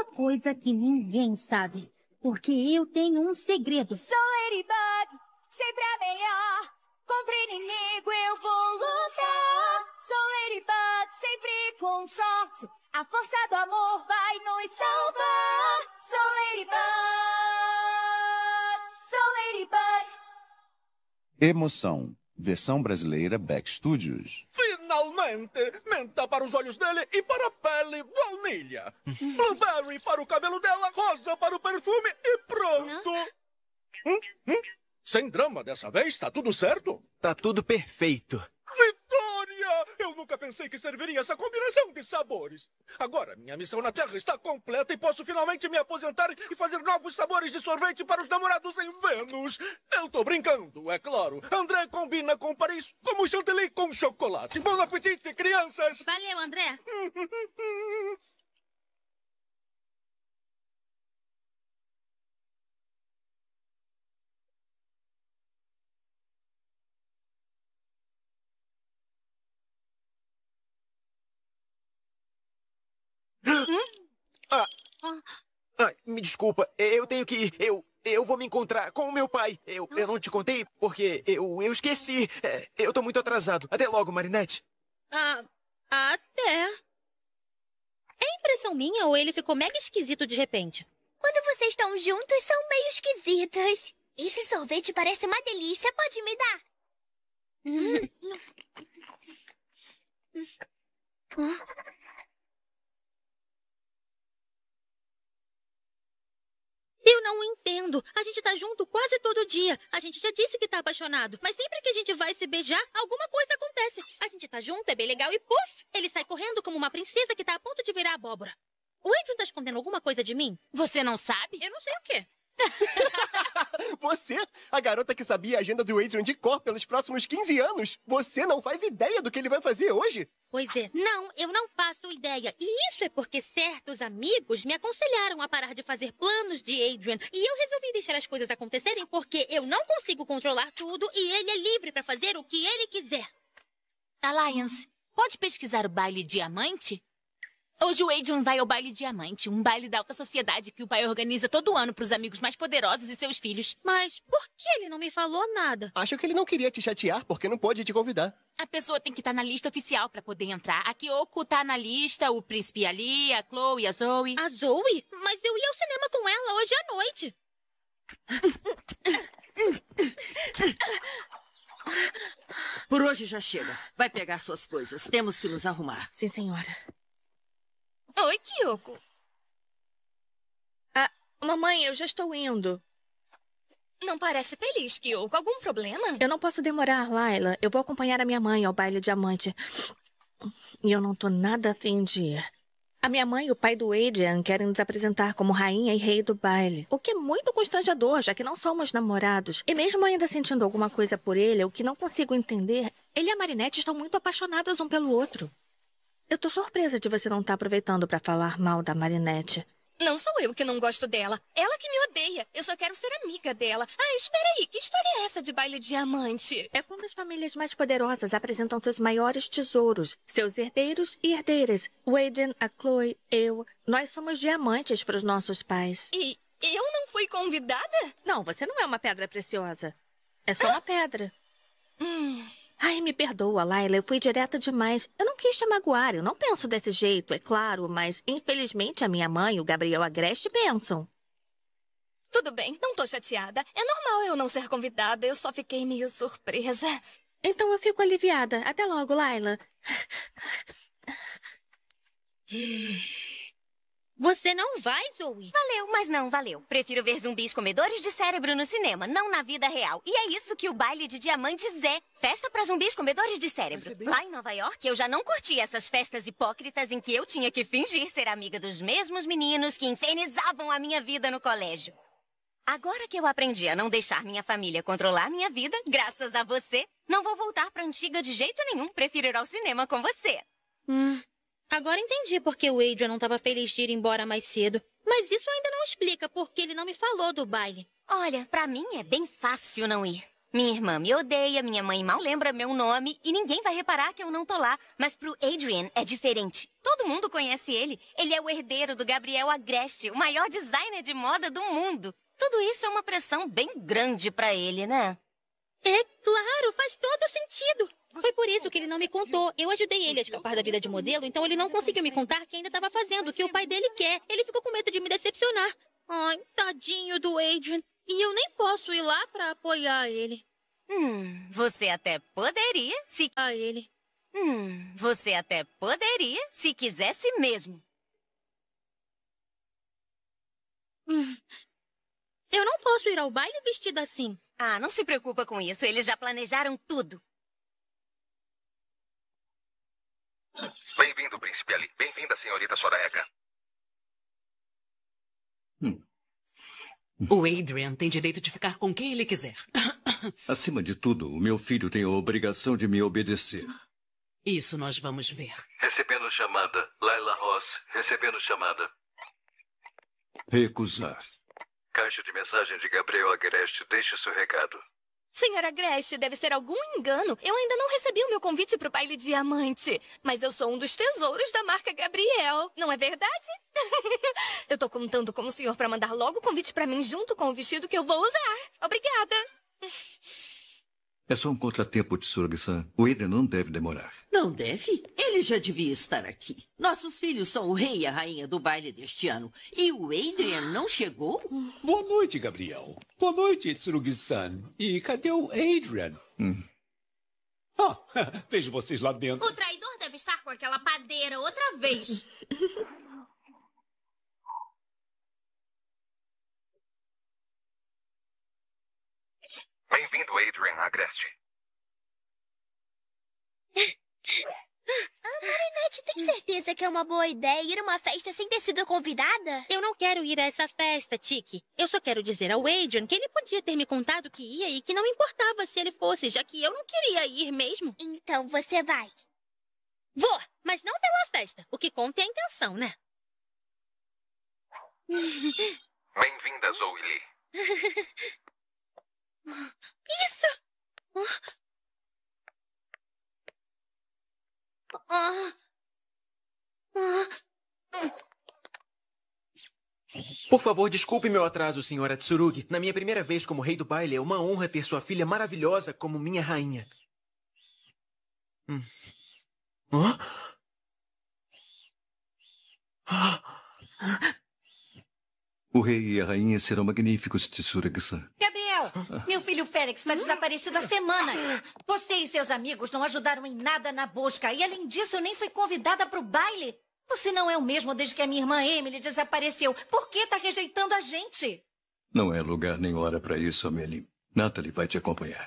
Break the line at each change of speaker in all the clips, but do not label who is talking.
uma coisa que ninguém sabe. Porque eu tenho um segredo.
Sou Ladybug, sempre a melhor. Contra inimigo eu vou lutar. Sou Ladybug, sempre com sorte. A força do amor vai nos salvar. Sou Ladybug, sou Ladybug.
Emoção. Versão brasileira Beck Studios.
Finalmente! Menta para os olhos dele e para a pele, baunilha. Blueberry para o cabelo dela, rosa para o perfume e pronto! Sem drama dessa vez, tá tudo certo?
Tá tudo perfeito.
Vitória! Eu nunca pensei que serviria essa combinação de sabores. Agora minha missão na Terra está completa e posso finalmente me aposentar e fazer novos sabores de sorvete para os namorados em Vênus. Eu tô brincando, é claro. André combina com Paris como chantilly com chocolate. Bom apetite, crianças!
Valeu, André.
Me desculpa, eu tenho que ir. Eu vou me encontrar com o meu pai. Eu não te contei porque eu esqueci. Eu tô muito atrasado. Até logo, Marinette.
Até. É impressão minha ou ele ficou mega esquisito de repente?
Quando vocês estão juntos, são meio esquisitos. Esse sorvete parece uma delícia. Pode me dar?
Eu não entendo. A gente tá junto quase todo dia. A gente já disse que tá apaixonado. Mas sempre que a gente vai se beijar, alguma coisa acontece. A gente tá junto, é bem legal e puf! Ele sai correndo como uma princesa que tá a ponto de virar abóbora. O Adrian tá escondendo alguma coisa de mim?
Você não sabe?
Eu não sei o quê.
Você? A garota que sabia a agenda do Adrian de cor pelos próximos 15 anos? Você não faz ideia do que ele vai fazer hoje?
Pois é. Não, eu não faço ideia. E isso é porque certos amigos me aconselharam a parar de fazer planos de Adrian. E eu resolvi deixar as coisas acontecerem porque eu não consigo controlar tudo e ele é livre pra fazer o que ele quiser.
Alliance, pode pesquisar o baile diamante? Hoje o Adrian vai ao baile diamante, um baile da alta sociedade que o pai organiza todo ano para os amigos mais poderosos e seus filhos.
Mas por que ele não me falou nada?
Acho que ele não queria te chatear porque não pôde te convidar.
A pessoa tem que estar na lista oficial para poder entrar. A Kyoko tá na lista, o príncipe Ali, a Chloe, a Zoe.
A Zoe? Mas eu ia ao cinema com ela hoje à noite.
Por hoje já chega. Vai pegar suas coisas. Temos que nos arrumar.
Sim, senhora.
Oi, Kyoko.
Mamãe, eu já estou indo.
Não parece feliz, Kyoko. Algum problema?
Eu não posso demorar, Layla. Eu vou acompanhar a minha mãe ao baile diamante. E eu não tô nada afim de ir. A minha mãe e o pai do Adrian querem nos apresentar como rainha e rei do baile. O que é muito constrangedor, já que não somos namorados. E mesmo ainda sentindo alguma coisa por ele, o que não consigo entender, ele e a Marinette estão muito apaixonados um pelo outro. Eu tô surpresa de você não estar aproveitando pra falar mal da Marinette.
Não sou eu que não gosto dela. Ela que me odeia. Eu só quero ser amiga dela. Espera aí. Que história é essa de baile diamante?
É quando as famílias mais poderosas apresentam seus maiores tesouros, seus herdeiros e herdeiras. O Adrian, a Chloe, eu. Nós somos diamantes para os nossos pais.
E eu não fui convidada?
Não, você não é uma pedra preciosa. É só uma pedra. Ai, me perdoa, Layla, eu fui direta demais. Eu não quis te magoar, eu não penso desse jeito, é claro, mas infelizmente a minha mãe e o Gabriel Agreste pensam.
Tudo bem, não tô chateada. É normal eu não ser convidada, eu só fiquei meio surpresa.
Então eu fico aliviada. Até logo, Layla.
Você não vai, Zoe?
Valeu, mas não valeu. Prefiro ver zumbis comedores de cérebro no cinema, não na vida real. E é isso que o baile de diamantes é. Festa para zumbis comedores de cérebro. Lá em Nova York, eu já não curti essas festas hipócritas em que eu tinha que fingir ser amiga dos mesmos meninos que infernizavam a minha vida no colégio. Agora que eu aprendi a não deixar minha família controlar minha vida, graças a você, não vou voltar pra antiga de jeito nenhum. Prefiro ir ao cinema com você.
Agora entendi por que o Adrian não estava feliz de ir embora mais cedo. Mas isso ainda não explica por que ele não me falou do baile.
Olha, pra mim é bem fácil não ir. Minha irmã me odeia, minha mãe mal lembra meu nome e ninguém vai reparar que eu não tô lá. Mas pro Adrian é diferente. Todo mundo conhece ele. Ele é o herdeiro do Gabriel Agreste, o maior designer de moda do mundo. Tudo isso é uma pressão bem grande pra ele, né?
É claro, faz todo sentido. Foi por isso que ele não me contou. Eu ajudei ele a escapar da vida de modelo, então ele não conseguiu me contar que ainda estava fazendo o que o pai dele quer. Ele ficou com medo de me decepcionar. Ai, tadinho do Adrian. E eu nem posso ir lá pra apoiar ele.
Você até poderia se... Você até poderia se quisesse mesmo.
Eu não posso ir ao baile vestida assim.
Ah, não se preocupa com isso. Eles já planejaram tudo.
Bem-vindo, Príncipe Ali. Bem-vinda, senhorita Soraya.
O Adrian tem direito de ficar com quem ele quiser.
Acima de tudo, o meu filho tem a obrigação de me obedecer.
Isso nós vamos ver.
Recebendo chamada. Laila Ross, recebendo chamada.
Recusar.
Caixa de mensagem de Gabriel Agreste. Deixe seu recado.
Senhora Agreste, deve ser algum engano. Eu ainda não recebi o meu convite pro baile diamante. Mas eu sou um dos tesouros da marca Gabriel. Não é verdade? Eu tô contando com o senhor pra mandar logo o convite pra mim junto com o vestido que eu vou usar. Obrigada.
É só um contratempo, Tsurugi-san. O Adrian não deve demorar.
Não deve? Ele já devia estar aqui. Nossos filhos são o rei e a rainha do baile deste ano. E o Adrian não chegou?
Boa noite, Gabriel. Boa noite, Tsurugi-san. E cadê o Adrian? Vejo vocês lá dentro.
O traidor deve estar com aquela padeira outra vez.
Bem-vindo, Adrian Agreste.
Marinette, tem certeza que é uma boa ideia ir a uma festa sem ter sido convidada?
Eu não quero ir a essa festa, Tiki. Eu só quero dizer ao Adrian que ele podia ter me contado que ia e que não importava se ele fosse, já que eu não queria ir mesmo.
Então você vai.
Vou, mas não pela festa. O que conta é a intenção, né?
Bem-vinda, Zoe Lee.
Isso!
Por favor, desculpe meu atraso, senhora Tsurugi. Na minha primeira vez como rei do baile, é uma honra ter sua filha maravilhosa como minha rainha.
O rei e a rainha serão magníficos, Tsurugi-san.
Gabriel, meu filho Félix está desaparecido há semanas. Você e seus amigos não ajudaram em nada na busca. E além disso, eu nem fui convidada para o baile. Você não é o mesmo desde que a minha irmã Emily desapareceu. Por que está rejeitando a gente?
Não é lugar nem hora para isso, Amelie. Natalie vai te acompanhar.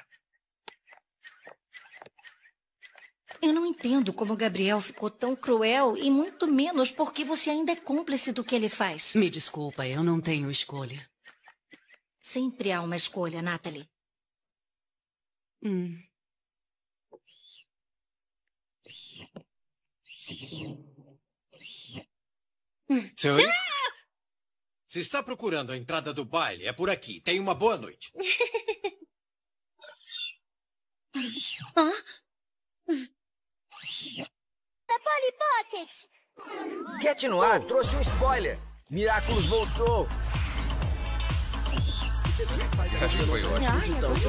Eu não entendo como o Gabriel ficou tão cruel e muito menos porque você ainda é cúmplice do que ele faz.
Me desculpa, eu não tenho escolha.
Sempre há uma escolha, Natalie.
Senhorita? Se está procurando a entrada do baile, é por aqui. Tenha uma boa noite.
Da Polly Pocket!
Cat Noir trouxe um spoiler. Miraculous voltou.
Essa foi ótima.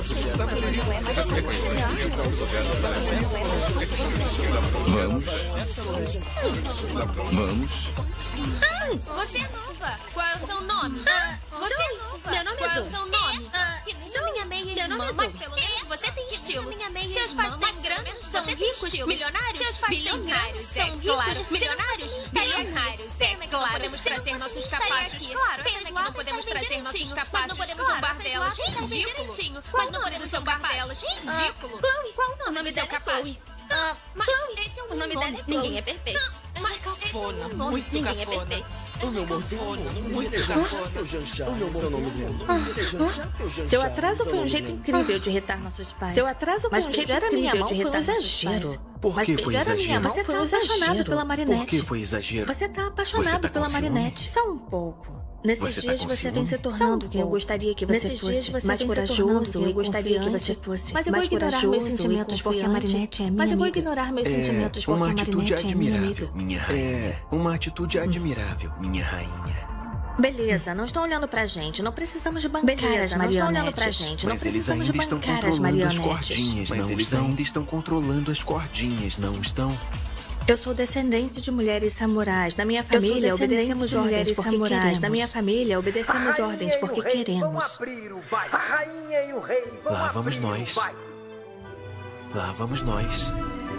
Vamos.
Você é nova. Qual é o seu nome? Você é nova.
Meu nome é
Qual é o
Zoe.
seu nome? Que nem minha meia-irmã, mas pelo menos você tem estilo. Seus pais têm grana, são ricos, milionários? Seus pais bilionários, são ricos, milionários? Bilionários, é claro.
Podemos trazer nossos capazes. Claro, pena que não podemos trazer nossos capazes. Não podemos zombar delas. Ridículo. Mas não podemos zombar delas. Ridículo.
Chloe, qual o nome
dela?
Chloe.
Mas esse é
O nome dela é Chloe. Ninguém é perfeito.
Mas
Cafona, muito
Ninguém é
cafona.
perfeito.
O meu cafona, muito cafona. O meu nome
Seu atraso foi um jeito incrível de irritar nossos pais. Seu atraso foi um jeito incrível de irritar nossos pais.
Por
Mas
que foi
pegar a minha
exagero?
mão foi um apaixonado pela Marinette.
Por que foi exagero?
Você tá apaixonado pela Marinette. Só um pouco. Nesses
Você tá
dias
com
você vem
ciúme?
se tornando quem eu gostaria que você fosse. Mais corajoso, eu gostaria que você fosse. Mas eu vou ignorar meus sentimentos porque a Marinette é minha amiga. Mas eu vou ignorar meus sentimentos porque a Marinette é minha amiga.
Minha rainha. Uma atitude admirável, minha rainha.
Beleza, não estão olhando pra gente. Não precisamos de bancárias,
não estão olhando pra
gente.
Mas eles ainda estão controlando as cordinhas, não estão? Ainda estão controlando as cordinhas, não estão?
Eu sou descendente de mulheres samurais. Na minha família, obedecemos ordens porque queremos. Na minha família, obedecemos ordens porque queremos.
A rainha e o rei vão
Lá vamos nós. Lá vamos nós.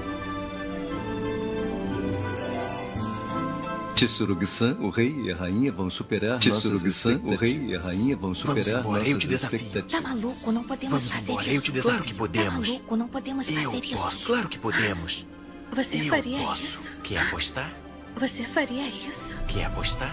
Tsurug-san, o rei e a rainha vão superar Tsurug-san, o rei e a rainha vão superar
eu te
nossas
desafio.
expectativas.
Tá maluco? Não podemos
Vamos
fazer
embora,
isso.
eu te desafio. Claro que podemos.
Tá maluco? Não podemos fazer
Eu
isso.
posso. Claro que podemos.
Você
Eu
faria
posso.
isso?
Quer apostar?
Você faria isso?
Quer apostar?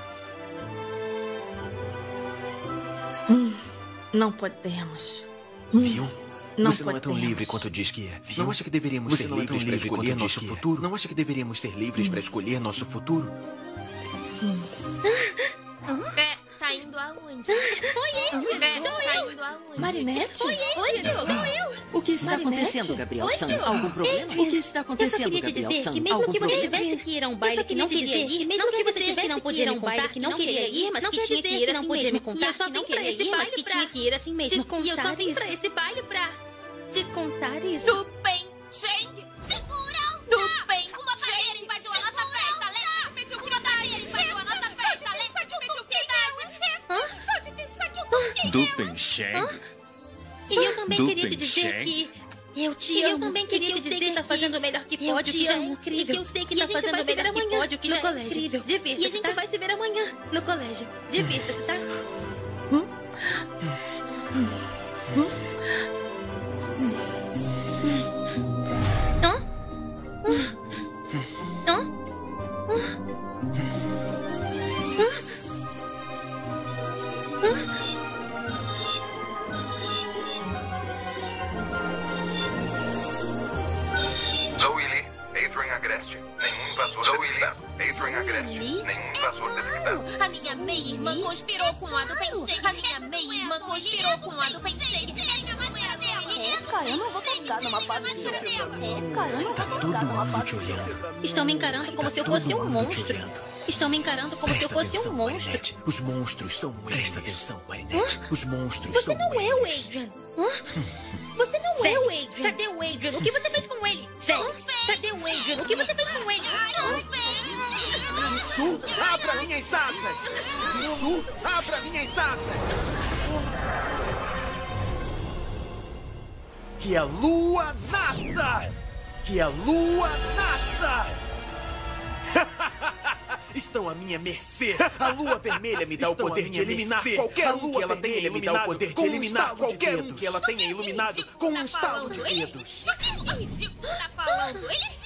Não podemos.
Viu?
Não
Você não é tão
podemos.
livre quanto diz que é. Não acha que deveríamos ser livres para escolher nosso futuro? Não acha que deveríamos ser livres para escolher nosso futuro?
Tá indo aonde?
Foi ele!
Tá indo aonde?
Marinette?
Foi ele! Sou eu!
O que está acontecendo, Gabriel-san? Algum problema? O que está acontecendo,
Eu só queria te dizer
Gabriel-san?
que mesmo
Algum
que você
problema?
tivesse que ir a um baile que não queria ir, mesmo que você tivesse que não podia me contar que não queria ir, mas que tinha que ir, não podia me contar que não queria ir, mas que tinha que ir assim mesmo. E eu só vim pra esse baile pra te contar isso.
Tupen, shake, segurança! Tupen, uma palheira invadiu a nossa festa, lembra? Pediu uma palheira invadiu a nossa festa, lembra? Que pediu piedade. Só de pensar que eu tô
Dupensheng?
E eu também queria te dizer que eu te amo. Eu também queria te dizer que tá fazendo o melhor que pode, o que já é incrível. E que eu sei que tá fazendo o melhor que pode, o que já é incrível. Divirta-se, e a gente vai se ver amanhã no colégio. Divirta-se, tá?
Zoe Lee, Adrian Agreste. Nenhum invasor detectado. Adrian Agreste. Nenhum invasor detectado.
A minha meia-irmã conspirou com a do Pensheng. A minha meia-irmã conspirou com a do Pensheng.
Cara, eu não vou tocar numa parte dela. Cara, eu não vou
Todo
tocar numa
mundo
parte
te olhando.
Estão me encarando como se eu fosse um monstro. Estão me encarando como se eu
Presta
fosse
atenção,
um monstro.
Marinette. Os monstros são eles. Presta atenção, Marinette. Os monstros
Você
são
não é o
eles.
Adrian. Você não é o Adrian. Cadê o Adrian? O que você fez com ele? Félix, cadê o Adrian? O que você fez com ele?
Isso! Abra minhas asas! Isso! Abra minhas asas! Que a lua nasça! Que a lua nasça! Estão à minha mercê. A lua vermelha me dá o poder de eliminar qualquer um que ela tenha iluminado. Me dá o poder de eliminar qualquer um que ela tenha iluminado com um estalo de dedos.
O que ridículo tá falando? Ele...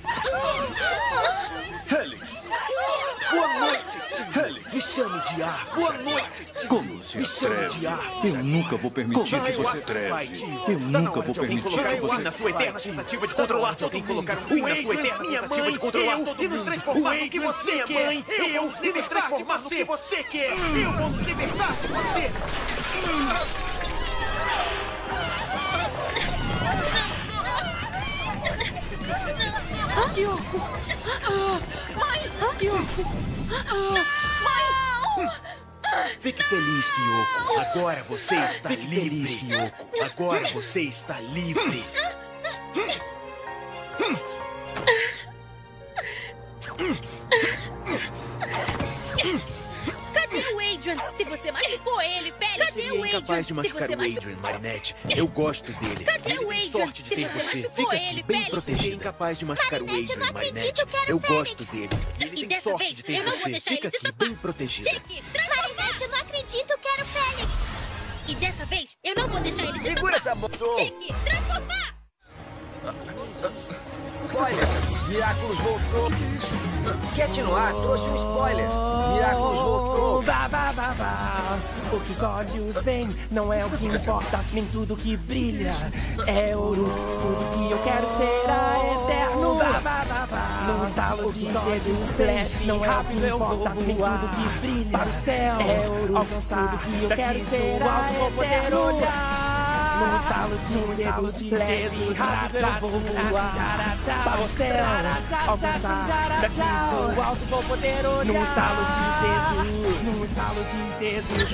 Helix!
Boa noite, tio.
Helix!
Me chame de ar. Boa noite, tio.
Como se
Me chame
atreve?
de ar.
Eu nunca vou permitir que você treve. Eu nunca vou permitir que você
na sua eterna tentativa de controlar de alguém colocar um fim na sua eterna tentativa de controlar todo mundo. E nos transformar no que você quer. Eu vou nos transformar no que você quer. Eu vou nos libertar de você.
Yoko! Mãe! Yoko! Mãe!
Fique feliz, Kyoko. Agora você está livre. Feliz, Kyoko. Agora você está livre.
Cadê o Adrian? Se você machucou ele, Félix! Cadê
Seria
o Adrian?
incapaz de machucar o Adrian, Marinette. Eu gosto dele.
Cadê
Ele
o
tem
Adrian?
sorte de
Se
ter
você
você.
machucou
Fica
ele,
aqui, bem
Félix.
protegido. Incapaz de machucar o
Marinette, eu
Adrian,
não acredito,
Marinette.
quero
Eu
Félix.
gosto dele. Ele
E
tem
dessa
sorte
vez,
de ter
eu não vou
você.
deixar
Fica
ele se
aqui, bem protegida.
Cheque, transformar!
Marinette, eu não acredito, quero Félix.
E dessa vez, eu não vou deixar ele se
Segura essa boca.
Cheque, transformar!
Spoiler! Miraculous voltou! Cat no ar trouxe um spoiler! Miraculous voltou!
vá, vá, vá, vá. O que os olhos veem não é o que importa, nem tudo que brilha é ouro. Tudo que eu quero será eterno. Vá, vá, vá, vá. Num estalo de dedos, não é o que importa, nem tudo que brilha para o céu é ouro. Alcançar tudo que eu quero será eterno. Num estalo de dedos, rápido eu vou voar para o céu, alcançar daqui do alto vou poder olhar. Num estalo de dedos,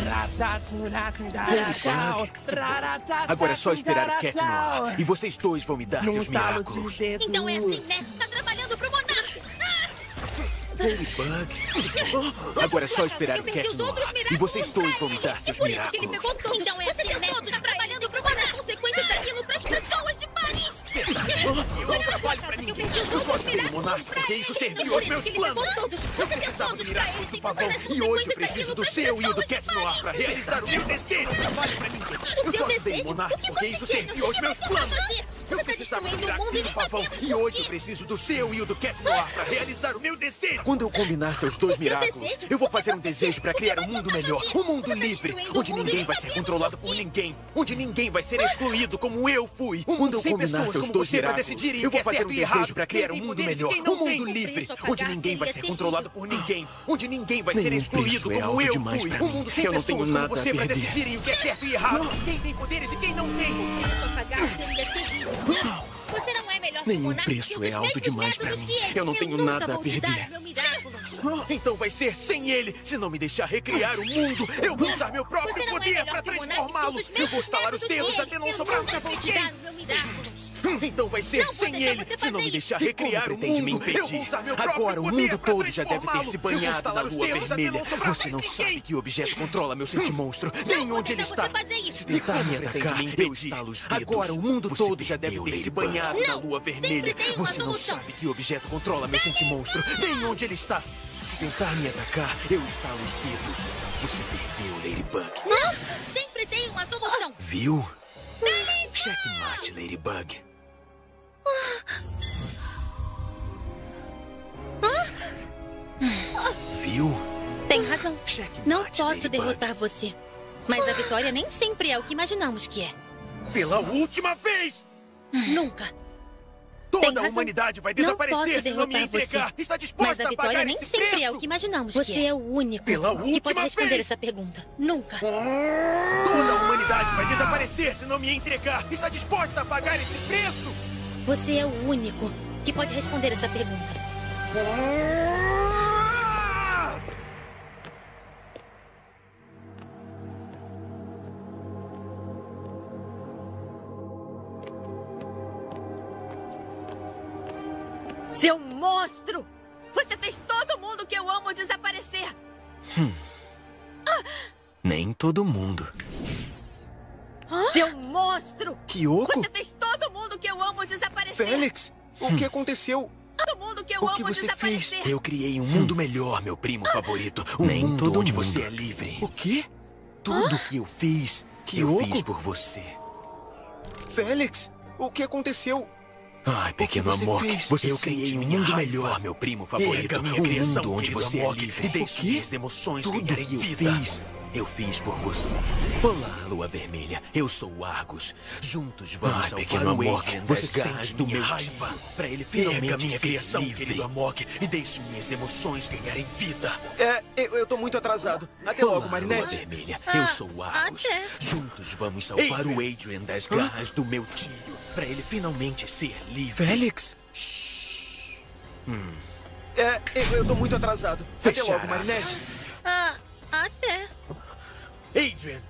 Agora é só esperar o Cat Noir e vocês dois vão me dar seus miraculos.
Então é assim, né? Tá trabalhando pro monarca.
Ladybug. Agora é só esperar o Cat Noir e vocês dois vão me dar seus miraculos.
Então é assim, né? Tá trabalhando pro monarca. Consequências daquilo pras pessoas de Paris.
Eu não trabalho pra ninguém. Eu só ajudei o monarca porque isso serviu aos meus planos. Eu precisava do miraculo do pavão e hoje eu preciso do seu e o do Cat Noir pra realizar o meu desejo. Eu não trabalho pra ninguém. Eu só ajudei o monarca porque isso serviu aos meus planos. Eu precisava do miraculo do pavão e hoje eu preciso do seu e o do Cat Noir pra realizar o meu desejo. Quando eu combinar seus dois miraculos, eu vou fazer um desejo pra criar um mundo melhor, um mundo livre, onde ninguém vai ser controlado por ninguém, onde ninguém vai ser excluído como eu fui. Quando eu combinar seus dois miraculos, eu vou fazer um desejo pra criar um mundo melhor, um mundo livre, onde ninguém vai ser controlado por ninguém, onde ninguém vai ser excluído como eu fui. Um mundo sem pessoas como você pra decidirem o que é certo e errado, quem tem poderes e quem não tem.
Você não é melhor que
Nenhum preço é alto demais pra mim. Eu não tenho nada a perder. Então vai ser sem ele. Se não me deixar recriar o mundo, eu vou usar meu próprio poder pra transformá-lo. Eu vou estalar os dedos até não sobrar ninguém. Então vai ser sem ele. Se não me deixar recriar o mundo, eu vou usar meu próprio poder. Agora o mundo todo já deve ter se banhado na lua vermelha. Você não sabe que objeto controla meu sentimonstro, nem onde ele está. Se tentar me atacar, eu estalo os dedos. Agora o mundo todo já deve ter se banhado na lua vermelha. Você não sabe que objeto controla meu sentimonstro, nem onde ele está. Se tentar me atacar, eu estalo os dedos. Você perdeu, Ladybug.
Não! Sempre tem uma solução.
Viu? Checkmate, Ladybug. Viu?
Tem razão. Não posso derrotar você. Mas a vitória nem sempre é o que imaginamos que é.
Pela última vez!
Nunca.
Toda a humanidade vai desaparecer se não me entregar. Está disposta a pagar esse preço?
Mas a vitória nem sempre é o que imaginamos que é. Você é o único que pode responder essa pergunta. Nunca.
Toda a humanidade vai desaparecer se não me entregar. Está disposta a pagar esse preço?
Você é o único que pode responder essa pergunta.
Seu monstro! Você fez todo mundo que eu amo desaparecer!
Nem todo mundo.
Seu monstro!
Kyoko?
Você fez todo mundo que eu amo desaparecer!
Félix, o que aconteceu?
Todo mundo que eu
O
amo
que você
desaparecer!
fez? Eu criei um mundo melhor, meu primo favorito. Um mundo onde você é livre. O quê? Tudo que eu fiz, eu fiz por você. Félix, o que aconteceu? Ai, pequeno amor, eu criei um mundo melhor, meu primo favorito. Um mundo onde você é livre e deixe minhas emoções ganharem vida. Eu fiz por você. Olá, Lua Vermelha. Eu sou o Argus. Juntos vamos salvar o Adrian das garras do meu raiva. Pra ele finalmente ser livre. Querido Amok, e deixe minhas emoções ganharem vida. Eu tô muito atrasado. Até logo, Marinette. Lua Vermelha, eu sou o Argus. Juntos vamos salvar o Adrian das garras do meu tio. Pra ele finalmente ser livre. Félix? Shhh. Eu tô muito atrasado. Até logo, Marinette.
Até.
Adrian!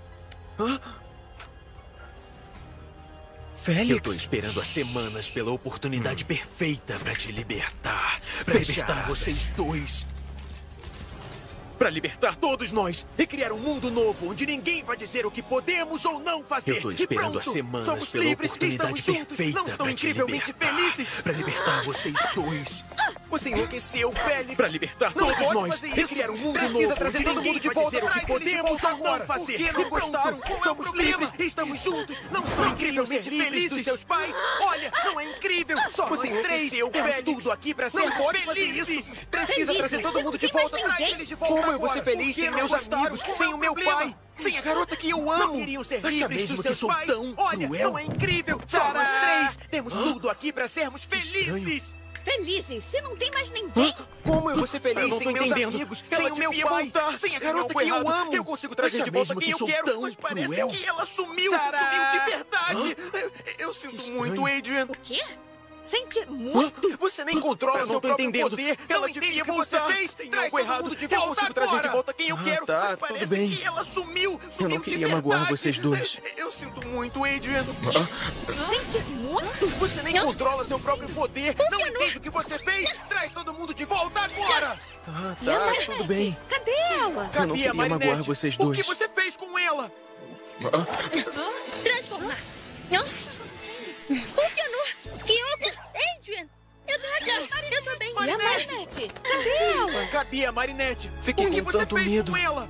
Félix? Eu tô esperando há semanas pela oportunidade perfeita pra te libertar. Pra libertar vocês dois. Pra libertar todos nós e criar um mundo novo onde ninguém vai dizer o que podemos ou não fazer. Eu tô esperando há semanas pela oportunidade perfeita pra te libertar. Pra libertar vocês dois. Você enlouqueceu, Félix!
Pra libertar
não
todos
pode
nós
fazer
e
isso.
criar um mundo
Precisa
novo,
trazer
onde
todo mundo
ninguém
de
vai
volta.
dizer o que podemos ou não fazer.
Por que não gostaram? Somos livres, estamos juntos. Não estão incrivelmente felizes dos seus pais? Olha, não é incrível. Só você nós três temos tudo aqui pra ser felizes. Precisa trazer todo mundo de volta. Traz eles de volta. Como eu vou ser feliz sem meus amigos, sem o meu pai? Sem a garota que eu amo! Não queriam ser livres dos seus pais? Olha, não é incrível! Só nós três temos tudo aqui pra sermos felizes!
Felizes? Se não tem mais ninguém!
Como eu vou ser feliz sem meus amigos, sem o meu pai, sem a garota que eu amo? Eu consigo trazer de volta quem eu quero, mas parece que ela sumiu! Sumiu de verdade! Eu sinto muito, Adrian!
O quê? Sente muito?
Você nem controla seu próprio poder. Ela devia voltar. Você fez. Tem algo errado. Eu consigo trazer de volta quem eu quero. Mas parece que ela sumiu.
Eu não queria magoar vocês dois.
Eu sinto muito, Adrian.
Sente muito?
Você nem controla seu próprio poder. Não entende o que você fez. Traz todo mundo de volta agora.
Tá, tudo bem.
Cadê ela?
Eu não queria magoar vocês dois.
O que você fez com ela?
Transformar. Funcionou. Kyoko, Adrian. Eu tô bem.
Marinette. Cadê ela?
Cadê a Marinette?
Fiquei
o que
com
você
tanto
fez
medo.
com ela?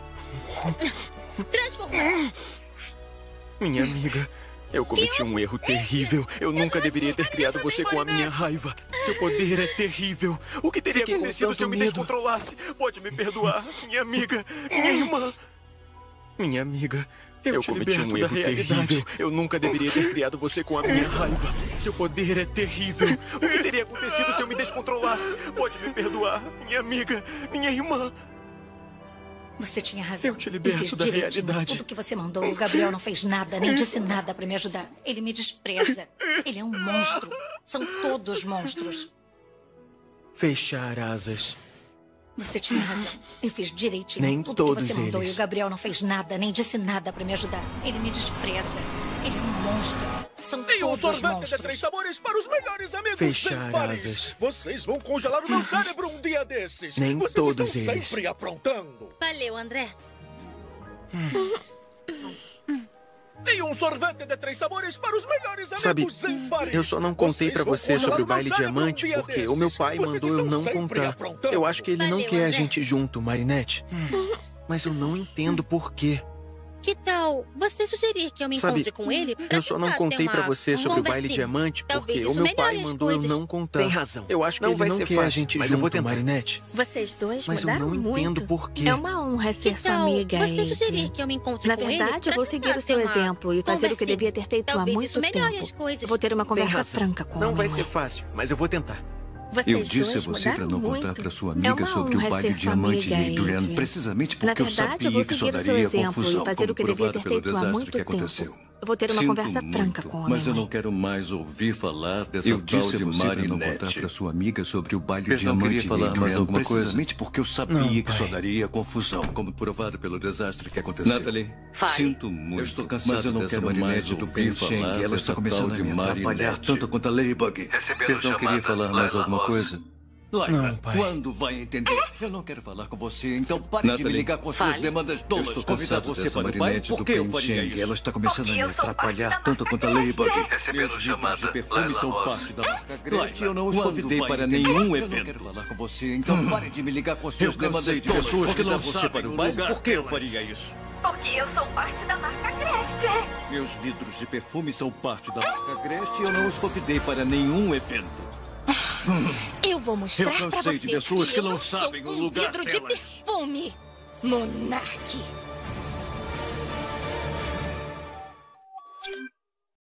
Transformar.
Minha amiga, eu cometi um erro terrível. Eu nunca deveria ter criado você com a minha raiva. Seu poder é terrível. O que teria acontecido se eu me descontrolasse?
Pode me perdoar, minha amiga, minha irmã.
Minha amiga, eu cometi um erro terrível. Eu nunca deveria ter criado você com a minha raiva. Seu poder é terrível.
O que teria acontecido se eu me descontrolasse? Pode me perdoar, minha amiga, minha irmã.
Você tinha razão.
Eu te liberto da realidade.
Tudo que você mandou, o Gabriel não fez nada, nem disse nada pra me ajudar. Ele me despreza. Ele é um monstro. São todos monstros.
Fechar asas.
Você tinha razão. Eu fiz direitinho
Nem
tudo
todos
que você mandou
eles.
e o Gabriel não fez nada, nem disse nada pra me ajudar. Ele me despreza. Ele é um monstro. São
Tem um
todos
sorvete
monstros.
de 3 sabores para os melhores amigos
Fechar
em Paris.
asas.
Vocês vão congelar o meu cérebro um dia desses.
Nem
Vocês
todos
estão
eles.
sempre aprontando.
Valeu, André.
Tem um sorvete de 3 sabores para os melhores
Sabe,
amigos em Paris.
eu só não contei
Vocês
pra
vão
você
congelar
sobre o
o meu
baile
cérebro um
diamante
dia
porque
desses.
o meu pai
Vocês
mandou eu
estão
não
sempre
contar.
aprontando.
Eu acho que ele não
Valeu,
quer a
André.
gente junto, Marinette. Mas eu não entendo por quê.
Que tal você sugerir que eu me
Sabe,
encontre com ele?
Eu só não contei pra você sobre o baile
conversinha.
diamante
Talvez
porque o
isso
meu pai
melhore as
mandou eu
coisas.
não contar.
Tem razão.
Eu acho que
Não
ele
vai
não
ser
quer a
fácil,
gente
mas
junto,
eu vou tentar.
Marinette.
Vocês dois
Mas eu
mudaram
não
muito.
entendo por quê.
É uma honra ser
Que
sua
tal
amiga,
você
Adrian.
sugerir que eu me encontre
Na
com ele?
verdade, eu vou
pra
seguir
tentar
o seu
ter uma
exemplo e fazer o que
conversinha.
devia ter feito há
Talvez
muito
isso melhore
tempo.
as coisas.
Eu vou ter uma
Tem
conversa
razão.
franca com a
Não vai
mamãe.
ser fácil, mas eu vou tentar.
Vocês
Eu disse a
dois
você para não
mudaram
contar
muito.
para sua
É
amiga
uma
sobre o
honra
baile
ser sua
diamante,
amiga,
Adrian,
Adrian.
precisamente
Na
porque eu
verdade, eu
sabia
vou
que isso
seguir o seu
daria
exemplo
confusão,
e fazer
como
o que devia
provado
ter
pelo
feito há
desastre
muito
que
tempo.
aconteceu.
Eu vou ter uma
Sinto
conversa franca
muito,
com a
mas eu
mamãe.
não quero mais ouvir falar dessa
Eu
tal
disse a
de
você para não
Marinette.
contar
para sua amiga sobre o baile
Perdão,
diamante,
queria falar
Adrian,
mais alguma coisa?
precisamente porque eu sabia
Não,
que
pai.
só daria confusão, como provado pelo desastre que aconteceu.
Natalie,
Sinto muito,
eu estou cansado
mas eu não
dessa
quero mais
Marinette do
ouvir
Peng Sheng.
falar
Ela
dessa
está começando
tal
a
de
me
atrapalhar
Marinette.
tanto quanto a Ladybug.
Recebendo
Perdão, queria
chamada,
falar mais
Laila
alguma
Ross.
coisa? Laila,
Não, pai.
quando vai entender? Eu não quero falar com você, então pare de me
Natalie,
ligar com suas demandas
Eu
tolas.
estou
Convidar
cansado
você
dessa
para o baile,
Marinette
por
do
que eu
Peng
faria
Sheng.
isso?
Ela está começando a me atrapalhar
tanto quanto a Ladybug.
Recebendo
Meus vidros
chamada,
de perfume
Laila
são
Ross.
parte da marca Greste e eu não os
quando
convidei
vai
para
entender?
nenhum
Eu não
evento. Eu não quero falar com você, então pare de me ligar com
Eu
suas
cansei
demandas
de
tolas.
pessoas que
Convidar
não
você
sabem
para o
o
baile,
lugar
por que eu
delas.
faria isso?
Porque eu sou parte da marca Crest.
Meus vidros de perfume são parte da marca Greste e eu não os convidei para nenhum evento.
Eu vou mostrar
Eu
pra
cansei
você
de pessoas que
eu
não
sou
sabem o
um
lugar
vidro de
delas.
perfume. Monarque.